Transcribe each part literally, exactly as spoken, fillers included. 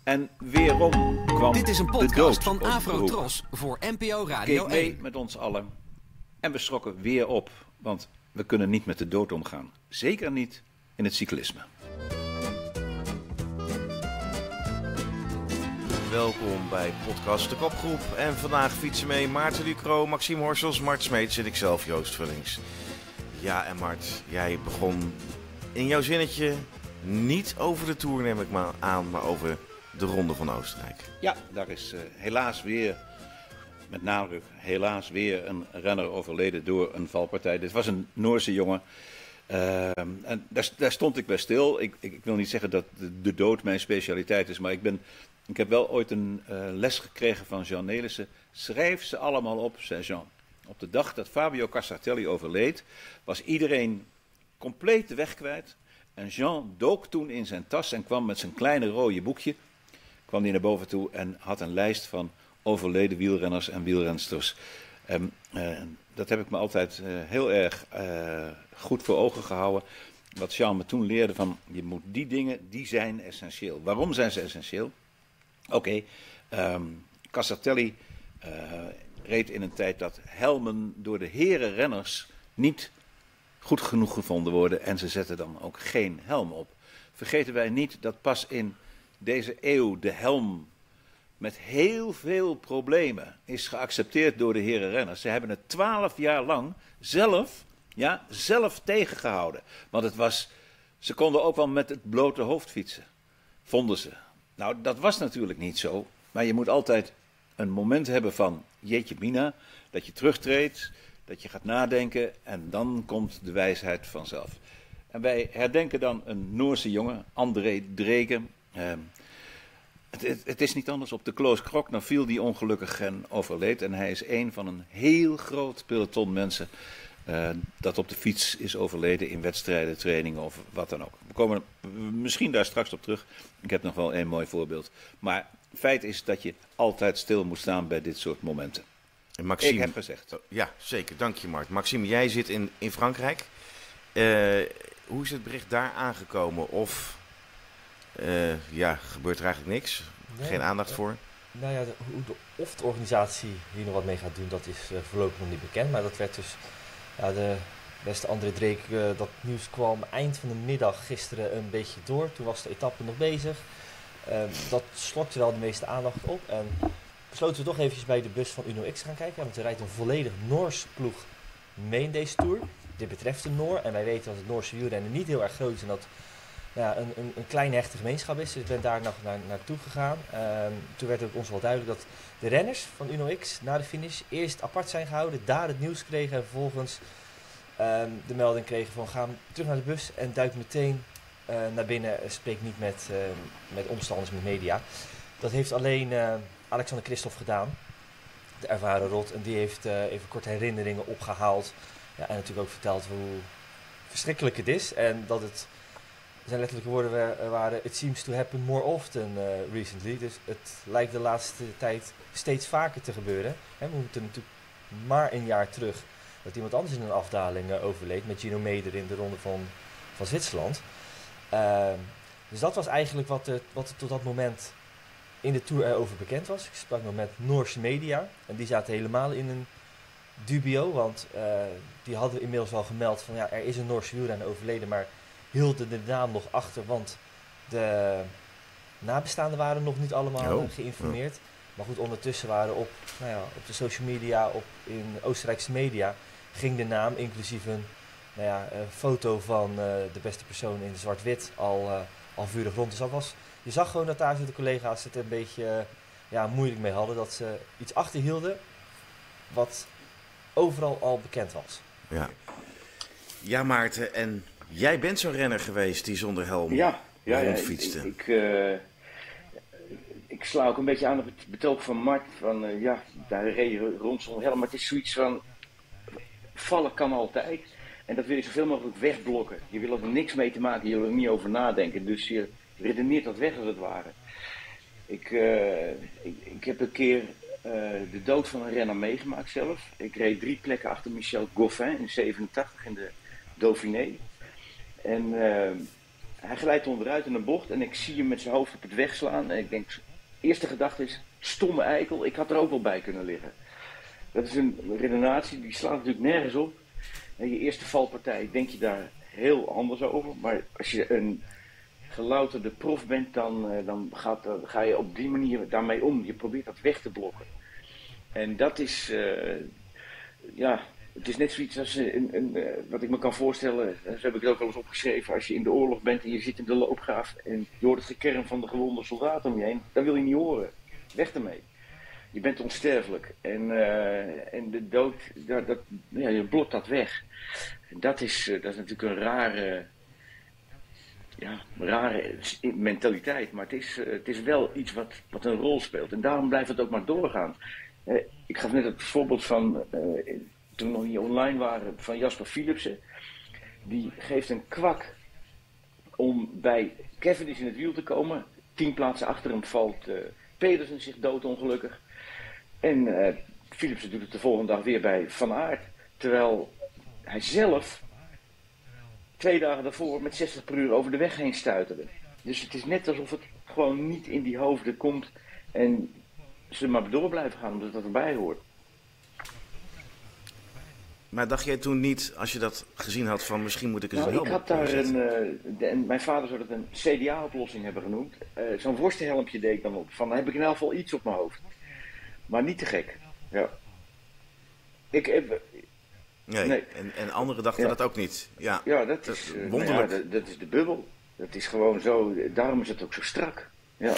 En weerom kwam Dit is een de podcast dood van op de Afro hoek. Tros voor N P O Radio Keek mee één. met ons allen. En we schrokken weer op. Want we kunnen niet met de dood omgaan. Zeker niet in het cyclisme. Welkom bij podcast De Kopgroep. En vandaag fietsen mee Maarten Ducro, Maxime Horsels, Mart Smeets en ikzelf, Joost Vullings. Ja, en Mart, jij begon in jouw zinnetje niet over de Tour, neem ik maar aan, maar over de Ronde van Oostenrijk. Ja, daar is uh, helaas weer, met nadruk, helaas weer een renner overleden door een valpartij. Dit was een Noorse jongen. Uh, en daar, daar stond ik bij stil. Ik, ik, ik wil niet zeggen dat de, de dood mijn specialiteit is, maar ik, ben, ik heb wel ooit een uh, les gekregen van Jean Nelissen. Schrijf ze allemaal op, zei Jean. Op de dag dat Fabio Casartelli overleed, was iedereen compleet de weg kwijt. En Jean dook toen in zijn tas en kwam met zijn kleine rode boekje, kwam die naar boven toe en had een lijst van overleden wielrenners en wielrensters. Um, uh, dat heb ik me altijd uh, heel erg uh, goed voor ogen gehouden. Wat Jean me toen leerde van, je moet die dingen, die zijn essentieel. Waarom zijn ze essentieel? Oké, okay, um, Casartelli uh, reed in een tijd dat helmen door de herenrenners niet goed genoeg gevonden worden. En ze zetten dan ook geen helm op. Vergeten wij niet dat pas in deze eeuw de helm met heel veel problemen is geaccepteerd door de herenrenners. Ze hebben het twaalf jaar lang zelf, ja, zelf tegengehouden. Want het was, ze konden ook wel met het blote hoofd fietsen, vonden ze. Nou, dat was natuurlijk niet zo. Maar je moet altijd een moment hebben van jeetje mina, dat je terugtreedt, dat je gaat nadenken en dan komt de wijsheid vanzelf. En wij herdenken dan een Noorse jongen, André Dregen. Uh, het, het, het is niet anders, op de Kloos Krokna viel die ongelukkig en overleed. En hij is een van een heel groot peloton mensen uh, dat op de fiets is overleden in wedstrijden, trainingen of wat dan ook. We komen misschien daar straks op terug. Ik heb nog wel een mooi voorbeeld. Maar feit is dat je altijd stil moet staan bij dit soort momenten. Maxime, ik heb gezegd. Ja, zeker. Dank je, Mart. Maxime, jij zit in, in Frankrijk. Uh, hoe is het bericht daar aangekomen? Of uh, ja, gebeurt er eigenlijk niks? Nee, Geen aandacht voor? Nou ja, de, hoe de, of de organisatie hier nog wat mee gaat doen, dat is uh, voorlopig nog niet bekend. Maar dat werd dus, ja, de beste André Dreek, uh, dat nieuws kwam eind van de middag gisteren een beetje door. Toen was de etappe nog bezig. Uh, dat slokte wel de meeste aandacht op. En besloten we toch eventjes bij de bus van Uno X gaan kijken. Ja, want er rijdt een volledig Noors ploeg mee in deze Tour. Dit betreft de Noor. En wij weten dat het Noorse wielrennen niet heel erg groot is. En dat ja, een, een, een kleine hechte gemeenschap is. Dus ik ben daar nog naar, naartoe gegaan. Um, toen werd ook ons wel duidelijk dat de renners van Uno X na de finish eerst apart zijn gehouden. Daar het nieuws kregen. En vervolgens um, de melding kregen van ga terug naar de bus. En duik meteen uh, naar binnen. Spreek niet met, uh, met omstanders, met media. Dat heeft alleen uh, Alexander Christophe gedaan. De ervaren rot. En die heeft uh, even kort herinneringen opgehaald. Ja, en natuurlijk ook verteld hoe verschrikkelijk het is. En dat het, zijn letterlijke woorden waren, it seems to happen more often uh, recently. Dus het lijkt de laatste tijd steeds vaker te gebeuren. He, we moeten natuurlijk maar een jaar terug dat iemand anders in een afdaling uh, overleed. Met Gino Meder in de ronde van, van Zwitserland. Uh, dus dat was eigenlijk wat er, wat er tot dat moment in de Tour erover bekend was. Ik sprak nog met Noorse media. En die zaten helemaal in een dubio, want uh, die hadden inmiddels al gemeld van ja, er is een Noorse wielrenner overleden, maar hielden de naam nog achter, want de nabestaanden waren nog niet allemaal oh, geïnformeerd. Oh. Maar goed, ondertussen waren op, nou ja, op de social media, op, in Oostenrijkse media, ging de naam, inclusief een nou ja, uh, foto van uh, de beste persoon in zwart-wit, al, uh, al vurig rond. Dus dat was, je zag gewoon dat daar de collega's het een beetje uh, ja, moeilijk mee hadden, dat ze iets achterhielden wat overal al bekend was. Ja, ja Maarten, en jij bent zo'n renner geweest die zonder helm ja, ja, rondfietste. Ja, ik, ik, uh, ik sla ook een beetje aan op het betoog van Mart. Van, uh, ja, daar reed je rond zonder helm. Maar het is zoiets van, vallen kan altijd. En dat wil je zoveel mogelijk wegblokken. Je wil er niks mee te maken, je wil er niet over nadenken. Dus je redeneert dat weg als het ware. Ik, uh, ik, ik heb een keer uh, de dood van een renner meegemaakt zelf. Ik reed drie plekken achter Michel Goffin in zevenentachtig in de Dauphiné. En uh, hij glijdt onderuit in een bocht en ik zie hem met zijn hoofd op het wegslaan. En ik denk, de eerste gedachte is, stomme eikel, ik had er ook wel bij kunnen liggen. Dat is een redenatie, die slaat natuurlijk nergens op. En je eerste valpartij denk je daar heel anders over. Maar als je een gelouterde prof bent, dan, uh, dan, gaat, uh, ga je op die manier daarmee om. Je probeert dat weg te blokken. En dat is, uh, ja, het is net zoiets als een, een, uh, wat ik me kan voorstellen. Zo heb ik het ook al eens opgeschreven. Als je in de oorlog bent en je zit in de loopgraaf en je hoort het gekerm van de gewonde soldaten om je heen, dan wil je niet horen. Weg ermee. Je bent onsterfelijk. En, uh, en de dood, dat, dat, ja, je blokt dat weg. En dat is, uh, dat is natuurlijk een rare, ja, rare mentaliteit. Maar het is, uh, het is wel iets wat, wat een rol speelt. En daarom blijft het ook maar doorgaan. Uh, ik gaf net het voorbeeld van, uh, toen we nog niet online waren, van Jasper Philipsen. Die geeft een kwak om bij Cavendish in het wiel te komen. Tien plaatsen achter hem valt uh, Pedersen zich doodongelukkig. En uh, Philipsen doet het de volgende dag weer bij Van Aert. Terwijl hij zelf twee dagen daarvoor met zestig per uur over de weg heen stuiterde. Dus het is net alsof het gewoon niet in die hoofden komt. En ze maar door blijven gaan omdat dat erbij hoort. Maar dacht jij toen niet, als je dat gezien had, van misschien moet ik eens nou, een ik helm had daar opzetten? een, uh, de, en mijn vader zou dat een C D A-oplossing hebben genoemd. Uh, Zo'n worstenhelmpje deed ik dan op. Van, dan heb ik in elk geval iets op mijn hoofd. Maar niet te gek. Ja. Ik heb... Nee, nee. En, en anderen dachten Ja. dat ook niet. Ja, Ja, dat dat is... is uh, wonderlijk. nou ja, dat, dat is de bubbel. Dat is gewoon zo... Daarom is het ook zo strak. Ja.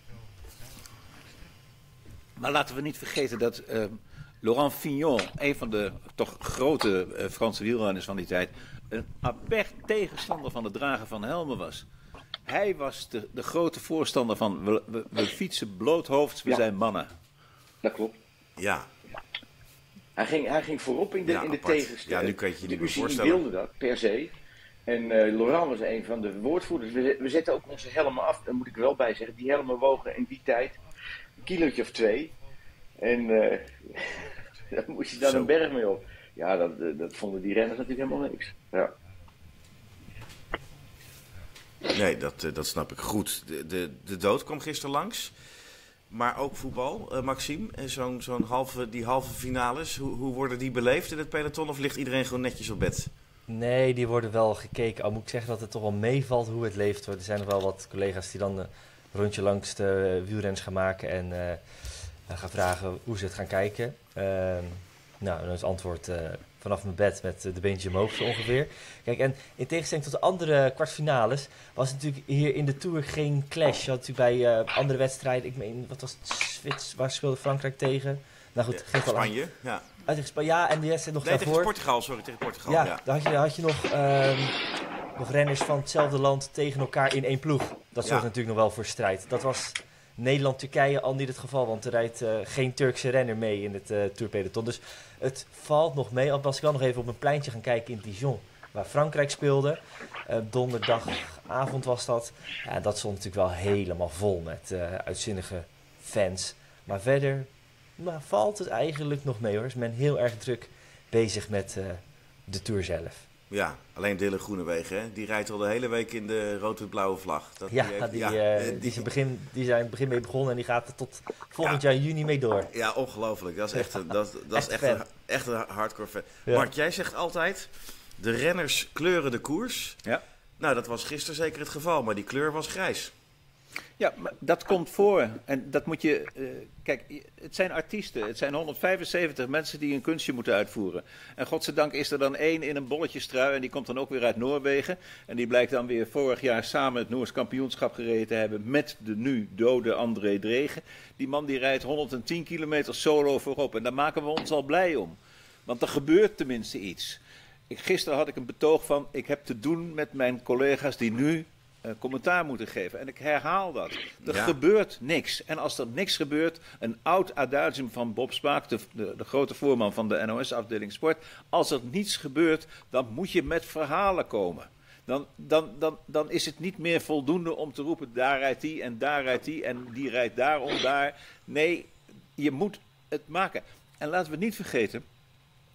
Maar laten we niet vergeten dat uh, Laurent Fignon, een van de toch grote uh, Franse wielrenners van die tijd, een apert tegenstander van het dragen van helmen was. Hij was de, de grote voorstander van we, we, we fietsen bloothoofds, we Ja. zijn mannen. Dat klopt. Ja, Hij ging, hij ging voorop in de, Ja, in de apart. tegenstelling. Ja, nu kan je het je niet De meer U C I voorstellen. wilde dat, per se. En uh, Laurent was een van de woordvoerders. We, we zetten ook onze helmen af, daar moet ik er wel bij zeggen. Die helmen wogen in die tijd een kilootje of twee. En uh, dan moest je daar Zo. een berg mee op. Ja, dat, dat vonden die renners natuurlijk helemaal niks. Ja. nee, dat, eh, dat snap ik goed. De, de, de dood kwam gisteren langs. Maar ook voetbal, uh, Maxime. En zo'n, zo'n halve, die halve finales, hoe, hoe worden die beleefd in het peloton? Of ligt iedereen gewoon netjes op bed? Nee, die worden wel gekeken. Al moet ik zeggen dat het toch wel meevalt hoe het leeft. Hoor. Er zijn nog wel wat collega's die dan een rondje langs de wielrens gaan maken en uh, gaan vragen hoe ze het gaan kijken. Uh, nou, dan is het antwoord uh, vanaf mijn bed met de beentje omhoog zo ongeveer. Kijk, en in tegenstelling tot de andere kwartfinales was het natuurlijk hier in de Tour geen clash. Je had natuurlijk bij uh, andere wedstrijden, ik meen, wat was het, Zwits, waar speelde Frankrijk tegen? Nou goed, Ja, geef wel aan. Spanje, ja. Uit tegen Spanje, ja, en die wedstrijd nog Nee, tegen daarvoor. Portugal, sorry, tegen Portugal. Ja, Ja, daar had je, had je nog, um, nog renners van hetzelfde land tegen elkaar in één ploeg. Dat zorgt Ja. natuurlijk nog wel voor strijd. Dat was Nederland-Turkije al niet het geval, want er rijdt uh, geen Turkse renner mee in het uh, Tourpeloton. Dus het valt nog mee. Al was ik wel nog even op een pleintje gaan kijken in Dijon, waar Frankrijk speelde. Uh, donderdagavond was dat. Ja, dat stond natuurlijk wel helemaal vol met uh, uitzinnige fans. Maar verder nou, valt het eigenlijk nog mee hoor. Is men heel erg druk bezig met uh, de Tour zelf. ja, alleen Dylan Groenewegen, hè? Die rijdt al de hele week in de rood-wit-blauwe vlag. Dat, Ja, heeft- die, ja, uh, eh, die, die- zijn begin, die zijn het begin mee begonnen en die gaat er tot volgend jaar juni mee door. Ja, ongelooflijk. Dat is echt, een- dat, dat is Echt echt, fan. een, echt een hardcore fan. Ja. Mart, jij zegt altijd, de renners kleuren de koers. Ja. Nou, dat was gisteren zeker het geval, maar die kleur was grijs. Ja, maar dat komt voor. En dat moet je... Uh, kijk, het zijn artiesten. Het zijn honderdvijfenzeventig mensen die een kunstje moeten uitvoeren. En godzijdank is er dan één in een bolletjestrui. En die komt dan ook weer uit Noorwegen. En die blijkt dan weer vorig jaar samen het Noors kampioenschap gereden te hebben met de nu dode André Dregen. Die man die rijdt honderdtien kilometer solo voorop. En daar maken we ons al blij om. Want er gebeurt tenminste iets. Ik, gisteren had ik een betoog van... Ik heb te doen met mijn collega's die nu... Uh, commentaar moeten geven. En ik herhaal dat. Er Ja. gebeurt niks. En als er niks gebeurt, een oud adagium van Bob Spaak, de, de, de grote voorman van de N O S-afdeling Sport. Als er niets gebeurt, dan moet je met verhalen komen. Dan, dan, dan, dan is het niet meer voldoende om te roepen, daar rijdt die en daar rijdt die en die rijdt daarom daar. Nee, je moet het maken. En laten we niet vergeten,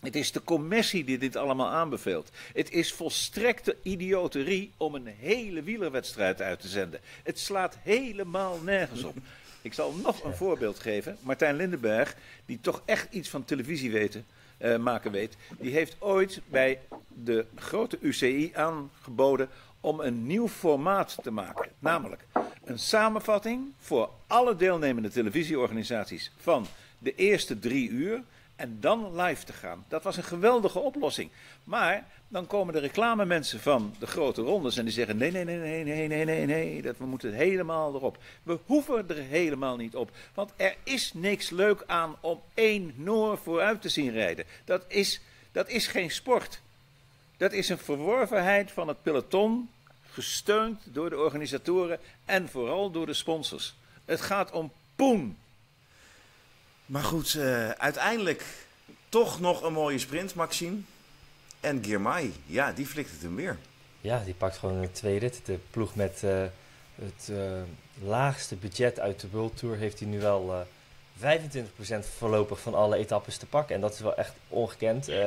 Het is de commissie die dit allemaal aanbeveelt. Het is volstrekte idioterie om een hele wielerwedstrijd uit te zenden. Het slaat helemaal nergens op. Ik zal nog een voorbeeld geven. Martijn Lindenberg, die toch echt iets van televisie weten, uh, maken weet, die heeft ooit bij de grote U C I aangeboden om een nieuw formaat te maken. Namelijk een samenvatting voor alle deelnemende televisieorganisaties van de eerste drie uur en dan live te gaan. Dat was een geweldige oplossing. Maar dan komen de reclamemensen van de grote rondes en die zeggen nee, nee, nee, nee, nee, nee, nee, nee, dat we moeten helemaal erop. We hoeven er helemaal niet op. Want er is niks leuk aan om één Noor vooruit te zien rijden. Dat is, dat is geen sport. Dat is een verworvenheid van het peloton, gesteund door de organisatoren en vooral door de sponsors. Het gaat om poen. Maar goed, uh, uiteindelijk toch nog een mooie sprint, Maxime. En Girmay, ja, die flikt het hem weer. Ja, die pakt gewoon een tweede rit. De ploeg met uh, het uh, laagste budget uit de World Tour heeft hij nu wel uh, vijfentwintig procent voorlopig van alle etappes te pakken. En dat is wel echt ongekend. Uh,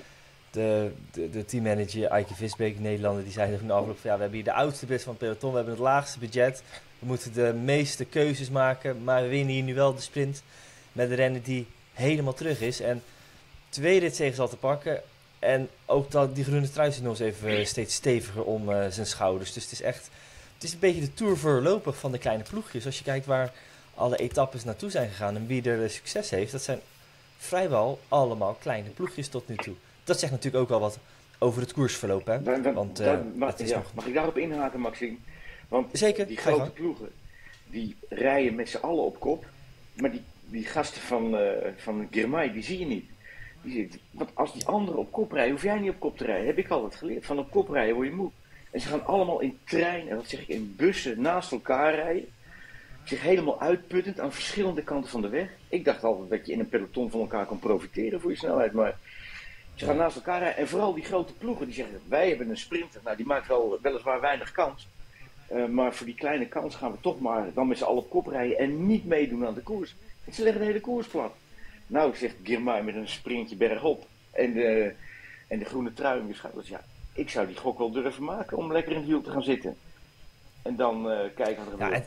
de, de, de teammanager Eike Visbeek, Nederlander, die zei in de afloop van ja, we hebben hier de oudste best van het peloton, we hebben het laagste budget. We moeten de meeste keuzes maken, maar we winnen hier nu wel de sprint met een renner die helemaal terug is. En twee ritzegen zal te pakken. En ook dat, die groene trui zit nog eens even steeds steviger om uh, zijn schouders. Dus het is echt, het is een beetje de Tour voorlopig van de kleine ploegjes. Als je kijkt waar alle etappes naartoe zijn gegaan en wie er uh, succes heeft, dat zijn vrijwel allemaal kleine ploegjes tot nu toe. Dat zegt natuurlijk ook wel wat over het koersverloop, hè? Dan, dan, Want, uh, dan, mag, het is ja, nog... mag ik daarop inhaken, Maxime? Want Zeker, die ga je grote gang. ploegen, die rijden met z'n allen op kop. Maar die, die gasten van, uh, van Girmay, die zie je niet. Die zie je, want als die anderen op kop rijden, hoef jij niet op kop te rijden. Heb ik altijd geleerd. Van op kop rijden word je moe. En ze gaan allemaal in trein, en dat zeg ik, in bussen naast elkaar rijden. Zich helemaal uitputtend aan verschillende kanten van de weg. Ik dacht altijd dat je in een peloton van elkaar kon profiteren voor je snelheid. Maar ze gaan naast elkaar rijden. En vooral die grote ploegen die zeggen, wij hebben een sprinter. Nou, die maakt wel weliswaar weinig kans. Uh, maar voor die kleine kans gaan we toch maar dan met z'n allen op kop rijden en niet meedoen aan de koers. En ze leggen de hele koers plat. Nou, zegt Girmay met een sprintje bergop en de, en de groene trui in de schouders. Ja, ik zou die gok wel durven maken om lekker in het wiel te gaan zitten. En dan uh, kijken wat er ja, gebeurt. en,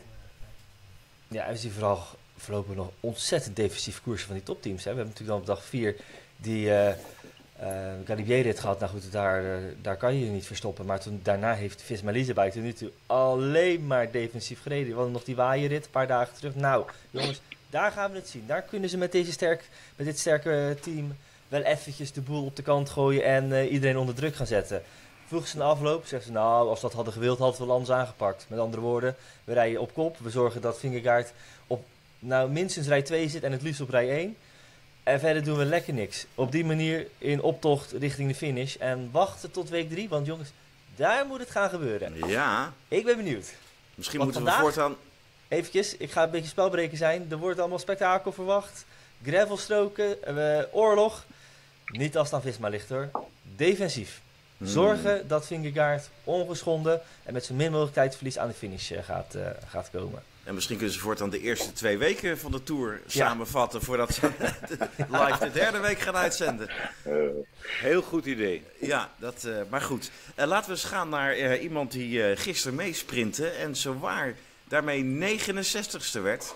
ja, en we zien vooral voorlopig nog ontzettend defensief koersen van die topteams. Hè. We hebben natuurlijk dan op dag vier die uh, uh, Galibier-rit gehad. Nou goed, daar, uh, daar kan je je niet verstoppen. Maar toen, daarna heeft Visma Leasebike tot nu toe alleen maar defensief gereden. We hadden nog die waaierrit een paar dagen terug. Nou, jongens, daar gaan we het zien. Daar kunnen ze met, deze sterk, met dit sterke team wel eventjes de boel op de kant gooien en uh, iedereen onder druk gaan zetten. Vroeg ze in de afloop, zeggen ze nou, als we dat hadden gewild, hadden we wel anders aangepakt. Met andere woorden, we rijden op kop. We zorgen dat Vingegaard op nou, minstens rij twee zit en het liefst op rij één. En verder doen we lekker niks. Op die manier in optocht richting de finish. En wachten tot week drie, want jongens, daar moet het gaan gebeuren. Ja. Ik ben benieuwd. Misschien Want moeten vandaag, we voortaan... Eventjes, ik ga een beetje spelbreker zijn. Er wordt allemaal spektakel verwacht. Gravelstroken, uh, oorlog. Niet als het aan Visma ligt hoor. Defensief. Zorgen hmm. dat Vingegaard ongeschonden en met zo min mogelijk tijdverlies aan de finish uh, gaat, uh, gaat komen. En misschien kunnen ze voortaan de eerste twee weken van de Tour ja. samenvatten voordat ze live de derde week gaan uitzenden. Uh, heel goed idee. Ja, dat, uh, maar goed. Uh, laten we eens gaan naar uh, iemand die uh, gisteren meesprintte en zowaar daarmee negenenzestigste werd.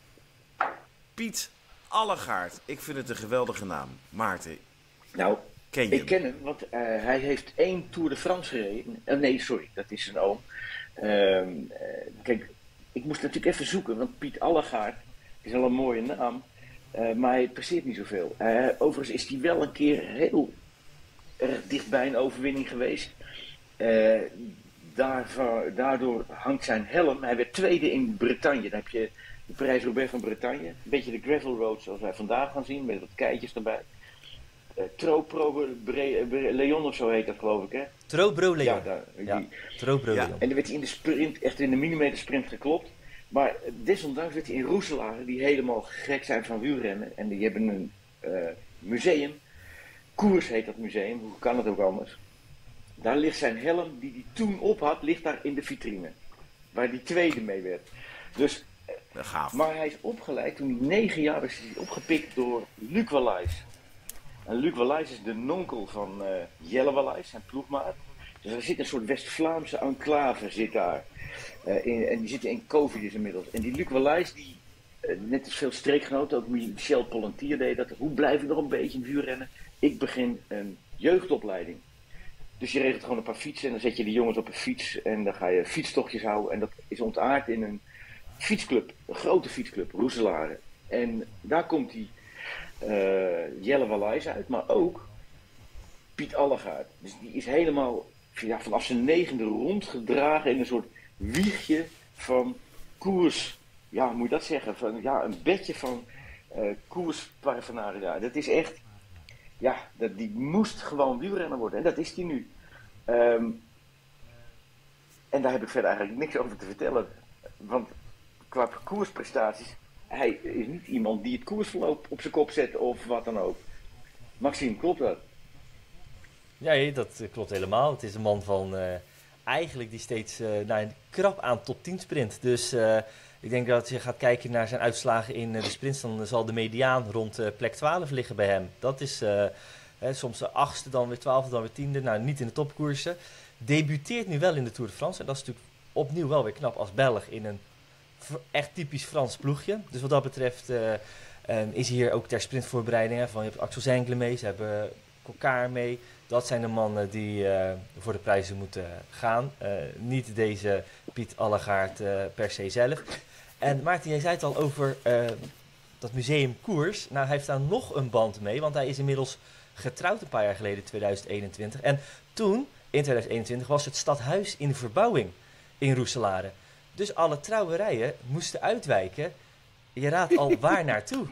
Piet Allegaert. Ik vind het een geweldige naam. Maarten, nou, ken je ik hem? ken hem, want uh, hij heeft één Tour de France gereden. Uh, nee, sorry, dat is zijn oom. Uh, uh, kijk, ik moest natuurlijk even zoeken, want Piet Allegaert is wel een mooie naam. Uh, maar hij presteert niet zoveel. Uh, overigens is hij wel een keer heel erg dichtbij een overwinning geweest. Uh, daarvoor, daardoor hangt zijn helm. Hij werd tweede in Bretagne. Dan heb je de Parijs-Roubaix van Bretagne. Een beetje de gravel road zoals wij vandaag gaan zien, met wat keitjes erbij. Uh, Tro-Pro Leon of zo heet dat, geloof ik, hè? Tro-Bro Leon. Ja, daar, ja. die, Tro-Bro ja. Leon. En dan werd hij in de sprint, echt in de millimeter sprint geklopt. Maar desondanks werd hij in Roeselare, die helemaal gek zijn van wielrennen. En die hebben een uh, museum. Koers heet dat museum, hoe kan het ook anders? Daar ligt zijn helm, die hij toen op had, ligt daar in de vitrine. Waar hij tweede mee werd. Dus, Gaaf. maar hij is opgeleid, toen hij negen jaar was, is hij opgepikt door Luc Wallace. En Luc Walijs is de nonkel van uh, Jelle Walijs, zijn ploegmaat. Dus er zit een soort West-Vlaamse enclave zit daar. Uh, in, en die zitten in Covidis inmiddels. En die Luc Walijs, die uh, net als veel streekgenoten, ook Michel Pollentier deed dat. Hoe blijf ik nog een beetje in vuurrennen? Ik begin een jeugdopleiding. Dus je regelt gewoon een paar fietsen en dan zet je die jongens op een fiets. En dan ga je fietstochtjes houden. En dat is ontaard in een fietsclub, een grote fietsclub, Roeselare. En daar komt die uh, Jelle Walijs uit, maar ook Piet Allegaard. Dus die is helemaal ja, vanaf zijn negende rondgedragen in een soort wiegje van koers. Ja, hoe moet je dat zeggen? Van, ja, een bedje van uh, koersparaphernalia. Dat is echt, ja, dat, die moest gewoon wielrenner worden. En dat is die nu. Um, en daar heb ik verder eigenlijk niks over te vertellen. Want qua koersprestaties, hij is niet iemand die het koersverloop op zijn kop zet of wat dan ook. Maxime, klopt dat? Ja, dat klopt helemaal. Het is een man van uh, eigenlijk die steeds uh, naar een krap aan top tien sprint. Dus uh, ik denk dat als je gaat kijken naar zijn uitslagen in uh, de sprints, dan zal de mediaan rond uh, plek twaalf liggen bij hem. Dat is uh, hè, soms de achtste, dan weer twaalfde, dan weer tiende. Nou, niet in de topkoersen. Debuteert nu wel in de Tour de France. En dat is natuurlijk opnieuw wel weer knap als Belg in een echt typisch Frans ploegje. Dus wat dat betreft uh, um, is hier ook ter sprintvoorbereiding. Van, je hebt Axel Zengle mee, ze hebben Kokkaar mee. Dat zijn de mannen die uh, voor de prijzen moeten gaan. Uh, niet deze Piet Allegaard uh, per se zelf. En Maarten, jij zei het al over uh, dat museum koers. Nou, hij heeft daar nog een band mee, want hij is inmiddels getrouwd een paar jaar geleden, tweeduizend eenentwintig. En toen, in tweeduizend eenentwintig, was het stadhuis in verbouwing in Roeselare. Dus alle trouwerijen moesten uitwijken. Je raadt al waar naartoe.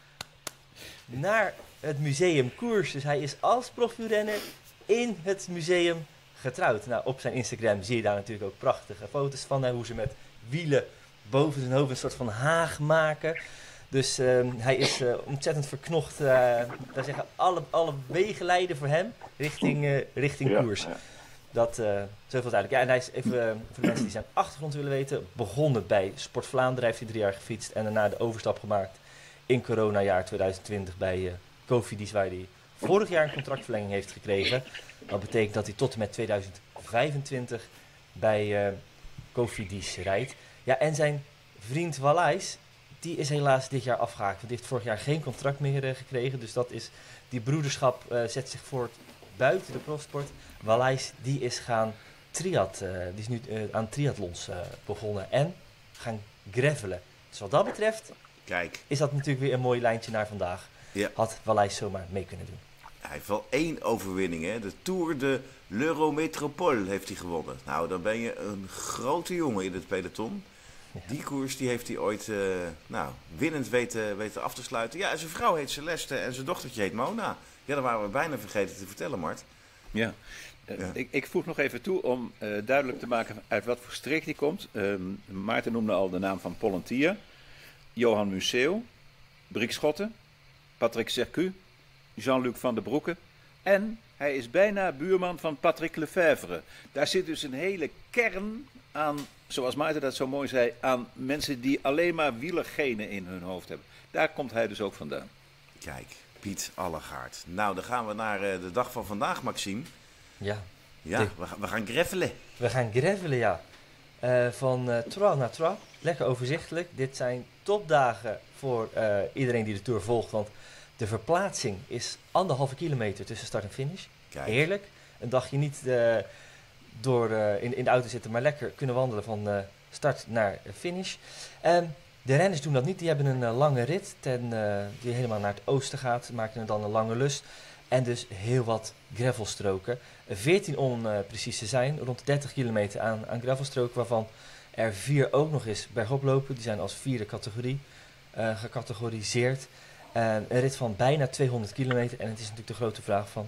Naar het museum koers. Dus hij is als profielrenner in het museum getrouwd. Nou, op zijn Instagram zie je daar natuurlijk ook prachtige foto's van. Hè, hoe ze met wielen boven zijn hoofd een soort van haag maken. Dus uh, hij is uh, ontzettend verknocht. Uh, daar zeggen alle, alle wegen leiden voor hem richting, uh, richting ja, koers. Ja. Dat, uh, zoveel duidelijk. Ja, en hij is even uh, voor de mensen die zijn achtergrond willen weten. Begonnen bij Sport Vlaanderen, heeft hij drie jaar gefietst. En daarna de overstap gemaakt in coronajaar tweeduizend twintig bij uh, Cofidis, waar hij vorig jaar een contractverlenging heeft gekregen. Dat betekent dat hij tot en met tweeduizend vijfentwintig bij uh, Cofidis rijdt. Ja, en zijn vriend Walijs, die is helaas dit jaar afgehaakt. Want die heeft vorig jaar geen contract meer uh, gekregen. Dus dat is, die broederschap uh, zet zich voort buiten de profsport. Walijs, die is gaan triat, uh, die is nu uh, aan triathlons uh, begonnen en gaan gravelen. Dus wat dat betreft, kijk, is dat natuurlijk weer een mooi lijntje naar vandaag. Ja. Had Walijs zomaar mee kunnen doen. Hij heeft wel één overwinning, hè? De Tour de l'Eurométropole heeft hij gewonnen. Nou, dan ben je een grote jongen in het peloton. Ja. Die koers die heeft hij ooit uh, nou, winnend weten, weten af te sluiten. Ja, en zijn vrouw heet Celeste en zijn dochtertje heet Mona. Ja, dat waren we bijna vergeten te vertellen, Mart. Ja. Uh, Ja. ik, ik voeg nog even toe om uh, duidelijk te maken uit wat voor streek die komt. Um, Maarten noemde al de naam van Pollentier, Johan Museeuw, Briek Schotten, Patrick Sercu, Jean-Luc van der Broeke en hij is bijna buurman van Patrick Lefevre. Daar zit dus een hele kern aan, zoals Maarten dat zo mooi zei, aan mensen die alleen maar wielergenen in hun hoofd hebben. Daar komt hij dus ook vandaan. Kijk, Piet Allegaard. Nou, dan gaan we naar uh, de dag van vandaag, Maxime. Ja, Ja, De- we, gaan- we gaan greffelen. we gaan gravelen, ja. Uh, van uh, Troyes naar Troyes. Lekker overzichtelijk. Dit zijn topdagen voor uh, iedereen die de Tour volgt. Want de verplaatsing is anderhalve kilometer tussen start en finish. Kijk, Heerlijk. Een dagje niet uh, door uh, in, in de auto zitten, maar lekker kunnen wandelen van uh, start naar finish. Um, de renners doen dat niet. Die hebben een uh, lange rit ten, uh, die helemaal naar het oosten gaat. Maken er dan een lange lus. En dus heel wat gravelstroken. veertien om uh, precies te zijn. Rond de dertig kilometer aan, aan gravelstroken. Waarvan er vier ook nog eens bergop lopen. Die zijn als vierde categorie uh, gecategoriseerd. Uh, een rit van bijna tweehonderd kilometer. En het is natuurlijk de grote vraag van...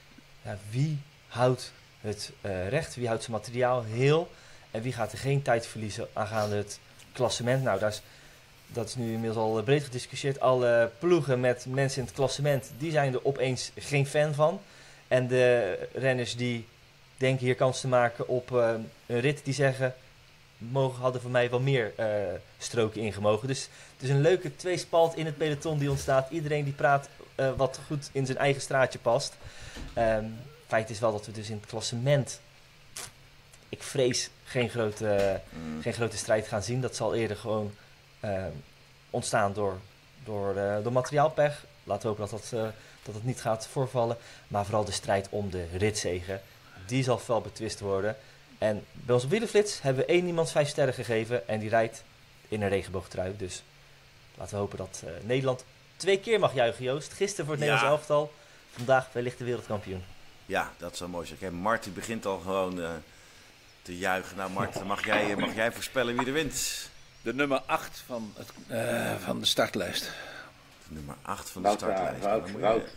Ja, wie houdt het uh, recht? Wie houdt zijn materiaal heel? En wie gaat er geen tijd verliezen aangaande het klassement? Nou, daar is... Dat is nu inmiddels al breed gediscussieerd. Alle ploegen met mensen in het klassement, die zijn er opeens geen fan van. En de renners die denken hier kans te maken op uh, een rit, die zeggen, mogen, hadden voor mij wel meer uh, stroken ingemogen. Dus het is een leuke tweespalt in het peloton die ontstaat. Iedereen die praat uh, wat goed in zijn eigen straatje past. Um, feit is wel dat we dus in het klassement, ik vrees, geen grote, mm. geen grote strijd gaan zien. Dat zal eerder gewoon uh, ontstaan door, door, uh, door materiaalpech. Laten we hopen dat dat, uh, dat het niet gaat voorvallen. Maar vooral de strijd om de ritzege, die zal fel betwist worden. En bij ons op Wielerflits hebben we één iemand vijf sterren gegeven. En die rijdt in een regenboogtrui. Dus laten we hopen dat uh, Nederland twee keer mag juichen, Joost. Gisteren voor het ja. Nederlands elftal. Vandaag wellicht de wereldkampioen. Ja, dat zou mooi zijn. Kijk, Mart begint al gewoon uh, te juichen. Nou Mart, mag jij, mag jij voorspellen wie er wint? De nummer acht van, het, uh, van de startlijst. De nummer acht van de Wout, startlijst. Wout, Wout.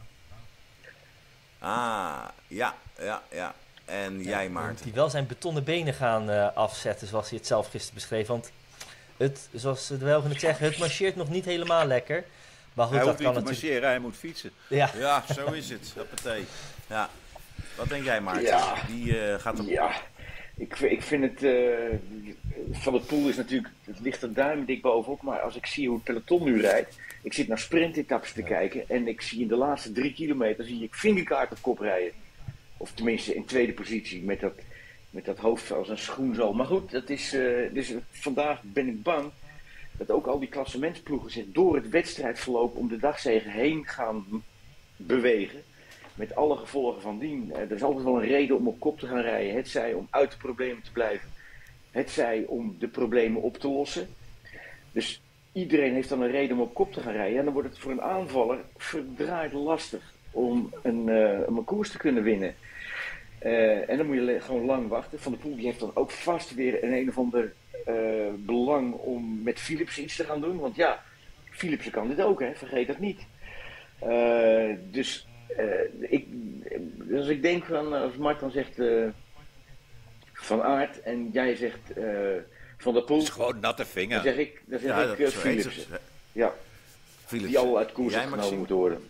Ah, ja, ja, ja. En ja, jij, Maarten? Die wel zijn betonnen benen gaan uh, afzetten, zoals hij het zelf gisteren beschreef. Want het, zoals de Belgen het zeggen, het marcheert nog niet helemaal lekker. Maar goed, hij dat hoeft kan niet te natuurlijk... marcheren, hij moet fietsen. Ja, ja zo is het. Hoppatee. Ja. Wat denk jij, Maarten? Ja. Die uh, gaat op... Ja, ik, ik vind het... Uh, Van der Poel is natuurlijk... Het ligt er duimendik bovenop. Maar als ik zie hoe het peloton nu rijdt... Ik zit naar sprintetappes te ja. kijken. En ik zie in de laatste drie kilometer... zie ik Vingegaard op kop rijden. Of tenminste in tweede positie. Met dat, met dat hoofd als een schoen zo. Maar goed, dat is, uh, dus vandaag ben ik bang... dat ook al die klassementsploegen zich door het wedstrijdverloop... om de dagzege heen gaan bewegen... Met alle gevolgen van dien. Er is altijd wel een reden om op kop te gaan rijden. Het zij om uit de problemen te blijven. Het zij om de problemen op te lossen. Dus iedereen heeft dan een reden om op kop te gaan rijden. En dan wordt het voor een aanvaller verdraaid lastig om een, uh, om een koers te kunnen winnen. Uh, en dan moet je gewoon lang wachten. Van der Poel die heeft dan ook vast weer een een of ander uh, belang om met Philips iets te gaan doen. Want ja, Philipsen kan dit ook, hè? Vergeet dat niet. Uh, dus... Uh, ik, dus ik denk van, als Mart dan zegt uh, Van Aert en jij zegt uh, Van der Poel. Het is gewoon natte vinger. Dan zeg ik, dan zeg ja, ik uh, Philipsen. Ja, Philipsen. Die al uit koers genomen moet worden.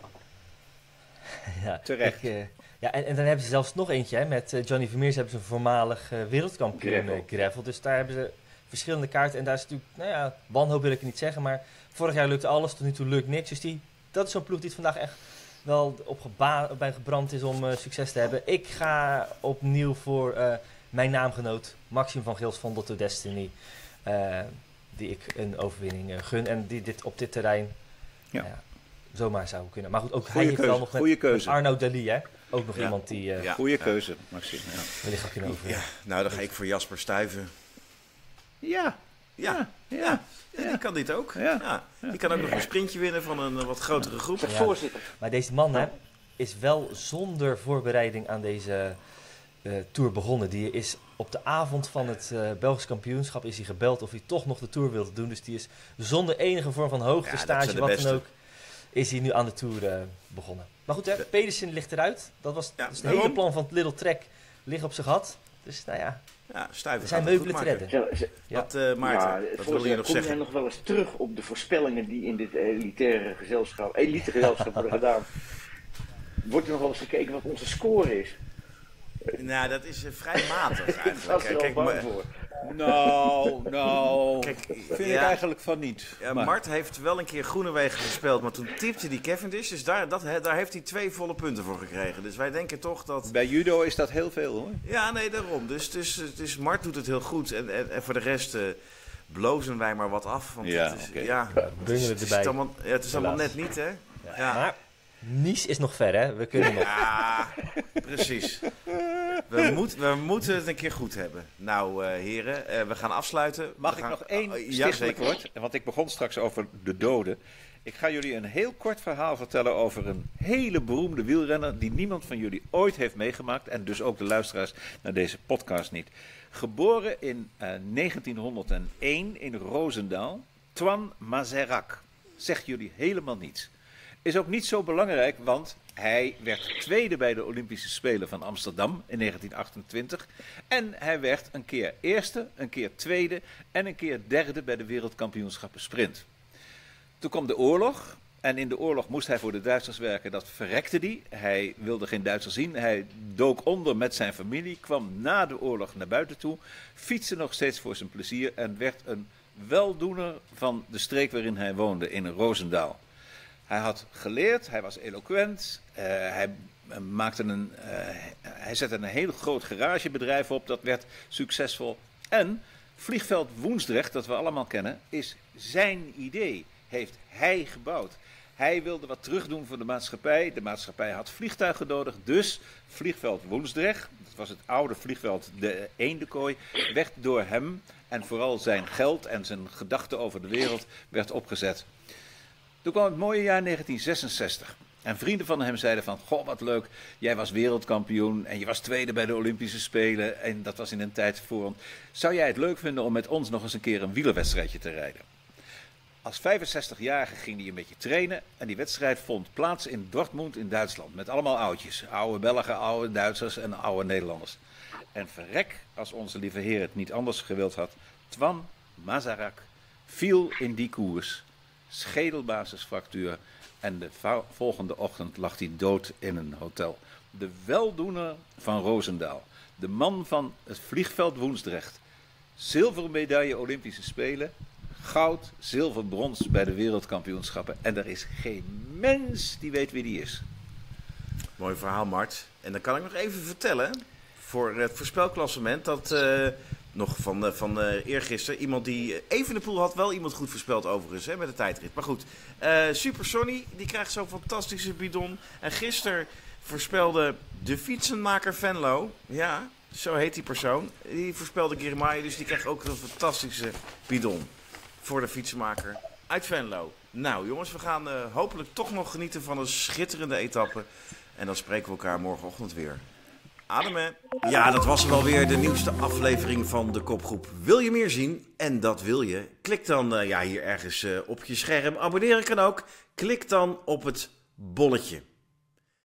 Ja, terecht. Ik, uh, ja, en, en dan hebben ze zelfs nog eentje, hè, met uh, Johnny Vermeers hebben ze een voormalig uh, wereldkampioen gravel. Uh, gravel. Dus daar hebben ze verschillende kaarten. En daar is natuurlijk, nou ja, wanhoop wil ik niet zeggen, maar vorig jaar lukte alles, tot nu toe lukt niks. Dus die, dat is zo'n ploeg die het vandaag echt wel op geba- bij gebrand is om uh, succes te hebben. Ik ga opnieuw voor uh, mijn naamgenoot Maxime van Gils van Lotto Destiny. Uh, die ik een overwinning uh, gun. En die dit op dit terrein ja. Uh, zomaar zou kunnen. Maar goed, ook goeie hij heeft keuze, wel nog met, met Arnaud Dali, hè? Ook nog ja. iemand die... Uh, ja. Goeie keuze, Maxime. Ja. Wellicht gaat kunnen overwinnen. Ja. Nou, dan ga ik voor Jasper Stuyven. Ja. Ja. Ja. ja. Ja, die kan dit ook. Ja. Ja. Die kan ook nog een sprintje winnen van een uh, wat grotere groep. Ja. Voorzitter. Maar deze man hè, is wel zonder voorbereiding aan deze uh, Tour begonnen. Die is op de avond van het uh, Belgisch kampioenschap is hij gebeld of hij toch nog de Tour wilde doen. Dus die is zonder enige vorm van hoogtestage, ja, wat beste. dan ook, is hij nu aan de Tour uh, begonnen. Maar goed, hè, Pedersen ligt eruit. Dat was ja, dus het hele plan van het Little Trek ligt op zijn gat. Dus nou ja, ja Stuyven zijn meubelen te redden. Ja. Wat, uh, Maarten, ja, wat wil je nog kom zeggen? jij nog wel eens terug op de voorspellingen die in dit elitaire gezelschap, elite gezelschap worden gedaan? Wordt er nog wel eens gekeken wat onze score is? Nou, dat is uh, vrij matig eigenlijk. Dat is er Kijk, bang maar, voor. Nou, nou, Kijk, vind ja, ik eigenlijk van niet. Ja, Mart heeft wel een keer Groenewegen gespeeld, maar toen tipte die Cavendish. Dus daar, dat, daar heeft hij twee volle punten voor gekregen. Dus wij denken toch dat... Bij judo is dat heel veel, hoor. Ja, nee, daarom. Dus, dus, dus Mart doet het heel goed. En, en, en voor de rest uh, blozen wij maar wat af. Want ja, het is, okay. ja, ja, het is, het is allemaal, ja, het is allemaal net niet, hè? Ja. Ja. Maar Nice is nog ver, hè? We kunnen nog. Ja, precies. We, moet, we moeten het een keer goed hebben. Nou, uh, heren, uh, we gaan afsluiten. Mag we ik gaan... nog één uh, stichtelijk ja, woord? Want ik begon straks over de doden. Ik ga jullie een heel kort verhaal vertellen over een hele beroemde wielrenner die niemand van jullie ooit heeft meegemaakt. En dus ook de luisteraars naar deze podcast niet. Geboren in uh, negentienhonderdéén in Roosendaal. Toine Mazerac. Zegt jullie helemaal niets. Is ook niet zo belangrijk, want hij werd tweede bij de Olympische Spelen van Amsterdam in negentien achtentwintig. En hij werd een keer eerste, een keer tweede en een keer derde bij de wereldkampioenschappen sprint. Toen kwam de oorlog en in de oorlog moest hij voor de Duitsers werken. Dat verrekte hij. Hij wilde geen Duitsers zien. Hij dook onder met zijn familie, kwam na de oorlog naar buiten toe, fietste nog steeds voor zijn plezier en werd een weldoener van de streek waarin hij woonde in Roosendaal. Hij had geleerd, hij was eloquent, uh, hij maakte een, uh, hij zette een heel groot garagebedrijf op, dat werd succesvol. En vliegveld Woensdrecht, dat we allemaal kennen, is zijn idee. Heeft hij gebouwd. Hij wilde wat terugdoen voor de maatschappij. De maatschappij had vliegtuigen nodig, dus vliegveld Woensdrecht, dat was het oude vliegveld de Eendekooi, werd door hem en vooral zijn geld en zijn gedachten over de wereld werd opgezet. Toen kwam het mooie jaar negentien zesenzestig. En vrienden van hem zeiden van, goh wat leuk, jij was wereldkampioen en je was tweede bij de Olympische Spelen. En dat was in een tijd voor ons. Zou jij het leuk vinden om met ons nog eens een keer een wielerwedstrijdje te rijden? Als vijfenzestigjarige ging hij een beetje trainen en die wedstrijd vond plaats in Dortmund in Duitsland. Met allemaal oudjes, oude Belgen, oude Duitsers en oude Nederlanders. En verrek, als onze lieve Heer het niet anders gewild had, Twan Mazarak viel in die koers. Schedelbasisfractuur en de volgende ochtend lag hij dood in een hotel. De weldoener van Roosendaal, de man van het vliegveld Woensdrecht. Zilveren medaille Olympische Spelen, goud, zilver, brons bij de wereldkampioenschappen. En er is geen mens die weet wie die is. Mooi verhaal, Mart. En dan kan ik nog even vertellen, voor het voorspelklassement, dat uh, nog van, uh, van uh, eergisteren, iemand die, uh, Evenepoel had wel iemand goed voorspeld overigens, hè, met de tijdrit. Maar goed, uh, Super Sonny, die krijgt zo'n fantastische bidon. En gisteren voorspelde de fietsenmaker Venlo, ja, zo heet die persoon, die voorspelde Girmay, dus die krijgt ook een fantastische bidon voor de fietsenmaker uit Venlo. Nou jongens, we gaan uh, hopelijk toch nog genieten van een schitterende etappe. En dan spreken we elkaar morgenochtend weer. Ademen. Ja, dat was wel weer de nieuwste aflevering van de Kopgroep. Wil je meer zien? En dat wil je. Klik dan uh, ja, hier ergens uh, op je scherm. Abonneren kan ook. Klik dan op het bolletje.